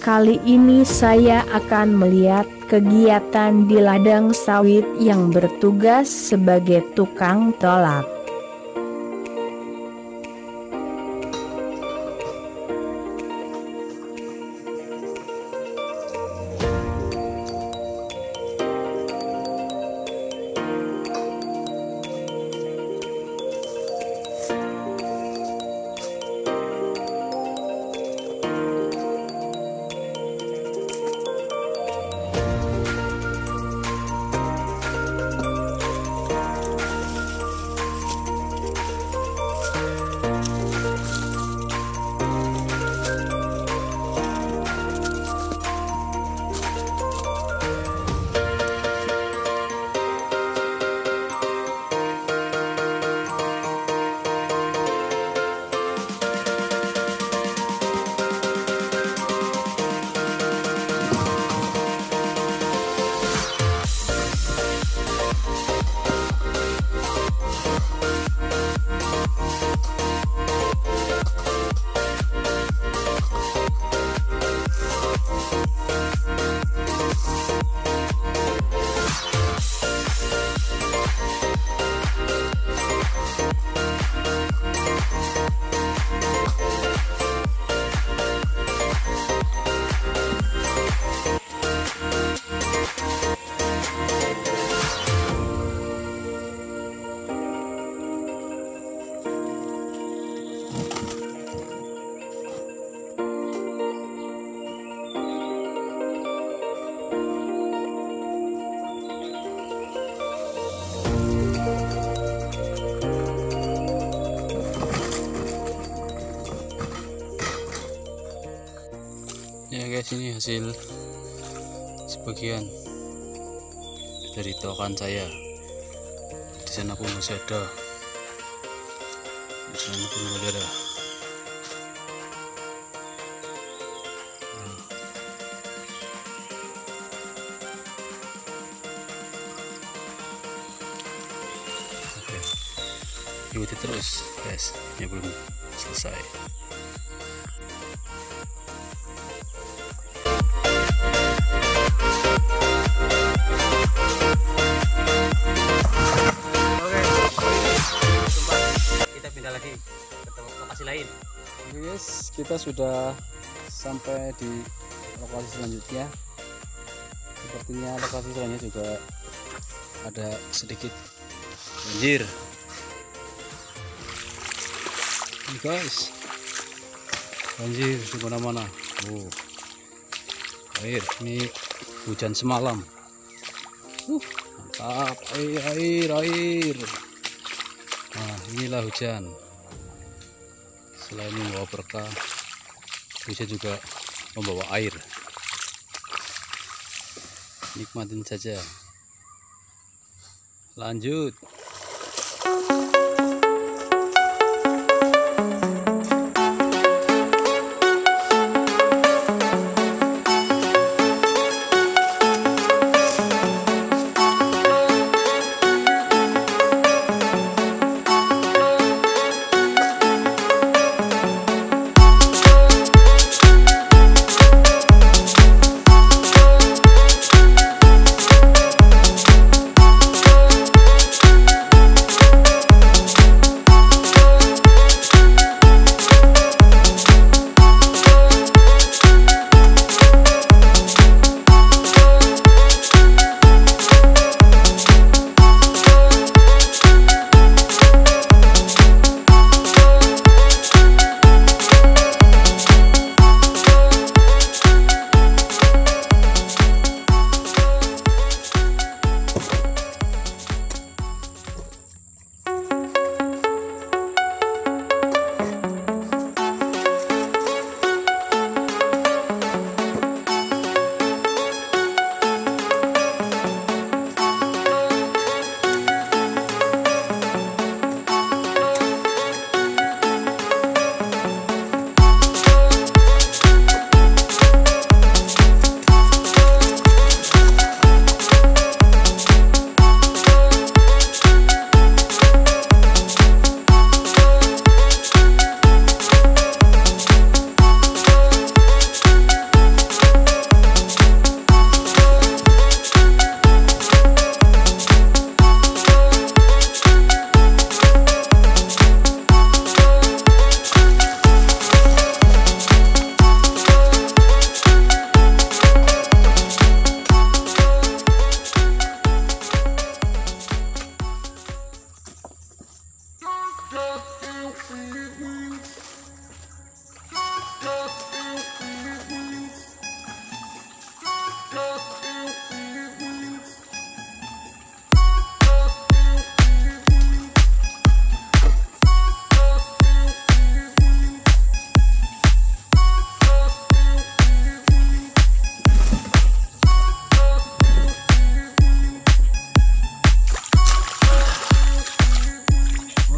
Kali ini saya akan melihat kegiatan di ladang sawit yang bertugas sebagai tukang tolak. Ya guys, ini hasil sebagian dari tokan saya. Di sana pun masih ada, di sana pun masih ada. Oke, ikuti terus guys, ini belum selesai. Lagi ketemu lokasi lain. Guys, kita sudah sampai di lokasi selanjutnya. Sepertinya lokasi selanjutnya juga ada sedikit banjir. Ini guys, banjir di mana-mana. Air, ini hujan semalam. Mantap, air. Nah, inilah hujan. Selain membawa berkah, hujan juga membawa air. Nikmatin saja. Lanjut.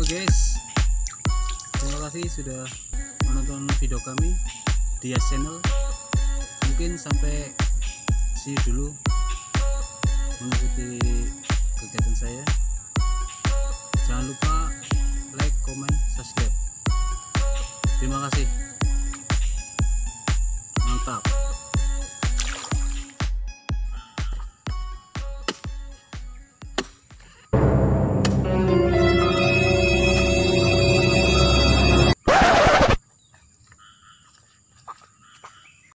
Oke guys, terima kasih sudah menonton video kami di Yas Channel. Mungkin sampai sini dulu mengikuti kegiatan saya. Jangan lupa like, comment, subscribe. Terima kasih.